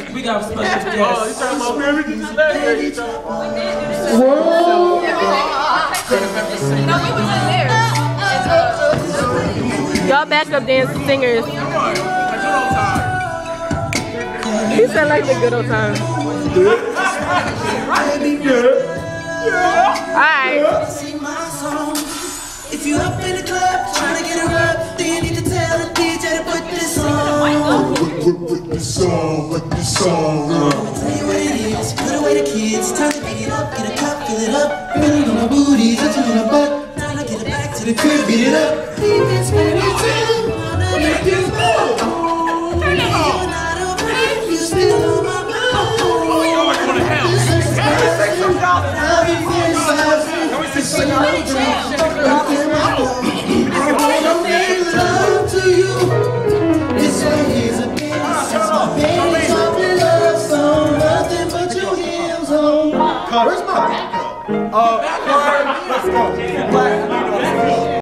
We got special guests. Oh, you talking about everything today? Whoa! No, we was in there. Y'all backup dance singers. He said like the good old times. Alright. If you up in the club trying to get a rub, then you need to tell the DJ to put this on. Put this on, put this on. I'ma tell you what it is. Put away the kids. Time to beat it up. Get a cup, fill it up. Feeling on my booty, touching on my butt. Now I get it back to the crib, beat it up. Leave this baby too. Wanna make you move. Turn it on. You're not okay. You still on my mind. Oh, you always want to help. I'll be inside. Can we see some y'all? Where's my backup? Let's go.